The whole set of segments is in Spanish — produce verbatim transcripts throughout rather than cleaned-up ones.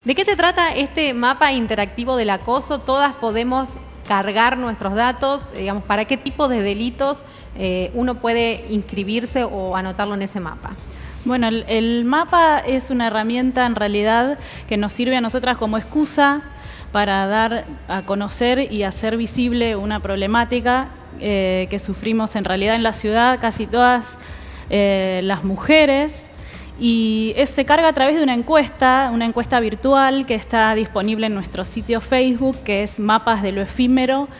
¿De qué se trata este mapa interactivo del acoso? Todas podemos cargar nuestros datos, digamos, ¿para qué tipo de delitos eh, uno puede inscribirse o anotarlo en ese mapa? Bueno, el, el mapa es una herramienta en realidad que nos sirve a nosotras como excusa para dar a conocer y hacer visible una problemática eh, que sufrimos en realidad en la ciudad casi todas eh, las mujeres. Y es, se carga a través de una encuesta, una encuesta virtual que está disponible en nuestro sitio Facebook, que es Mapas de lo Efímero,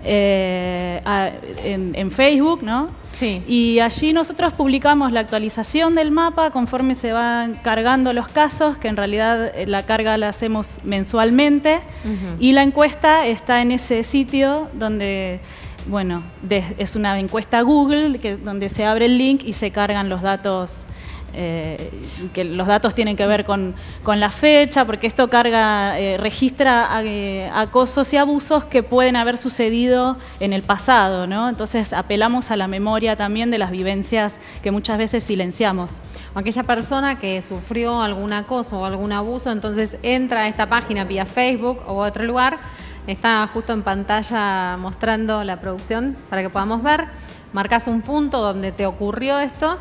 eh, a, en, en Facebook, ¿no? Sí. Y allí nosotros publicamos la actualización del mapa conforme se van cargando los casos, que en realidad la carga la hacemos mensualmente, uh-huh. Y la encuesta está en ese sitio donde... Bueno, de, es una encuesta Google que, donde se abre el link y se cargan los datos, eh, que los datos tienen que ver con, con la fecha, porque esto carga, eh, registra eh, acosos y abusos que pueden haber sucedido en el pasado, ¿no? Entonces apelamos a la memoria también de las vivencias que muchas veces silenciamos. Aquella persona que sufrió algún acoso o algún abuso, entonces entra a esta página vía Facebook o otro lugar. Está justo en pantalla mostrando la producción para que podamos ver. Marcas un punto donde te ocurrió esto,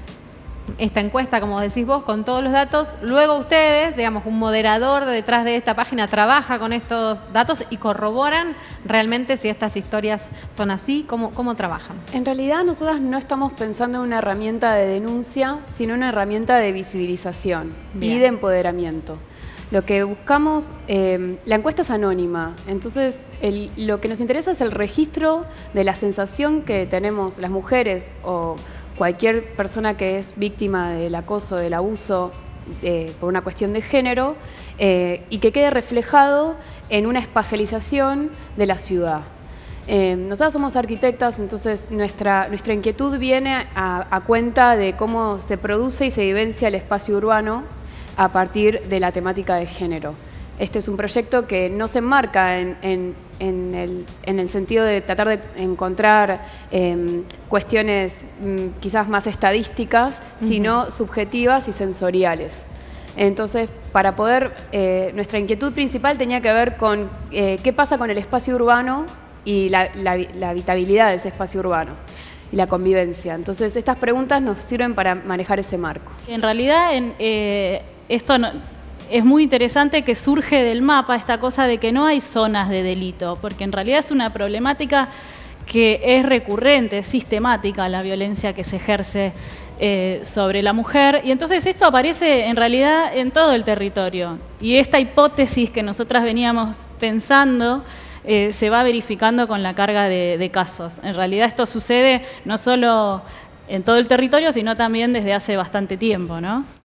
esta encuesta, como decís vos, con todos los datos. Luego ustedes, digamos, un moderador detrás de esta página trabaja con estos datos y corroboran realmente si estas historias son así. ¿Cómo, cómo trabajan? En realidad nosotras no estamos pensando en una herramienta de denuncia, sino una herramienta de visibilización. Bien. Y de empoderamiento. Lo que buscamos, eh, la encuesta es anónima, entonces el, lo que nos interesa es el registro de la sensación que tenemos las mujeres o cualquier persona que es víctima del acoso, del abuso eh, por una cuestión de género, eh, y que quede reflejado en una espacialización de la ciudad. Eh, nosotras somos arquitectas, entonces nuestra, nuestra inquietud viene a, a cuenta de cómo se produce y se vivencia el espacio urbano a partir de la temática de género. Este es un proyecto que no se enmarca en, en, en, el, en el sentido de tratar de encontrar eh, cuestiones mm, quizás más estadísticas, uh-huh. sino subjetivas y sensoriales. Entonces, para poder, eh, nuestra inquietud principal tenía que ver con eh, qué pasa con el espacio urbano y la, la, la habitabilidad de ese espacio urbano y la convivencia. Entonces, estas preguntas nos sirven para manejar ese marco. En realidad, en, eh, esto no, es muy interesante que surge del mapa esta cosa de que no hay zonas de delito, porque en realidad es una problemática que es recurrente, es sistemática la violencia que se ejerce eh, sobre la mujer, y entonces esto aparece en realidad en todo el territorio. Y esta hipótesis que nosotras veníamos pensando Eh, se va verificando con la carga de, de casos. En realidad esto sucede no solo en todo el territorio, sino también desde hace bastante tiempo, ¿no?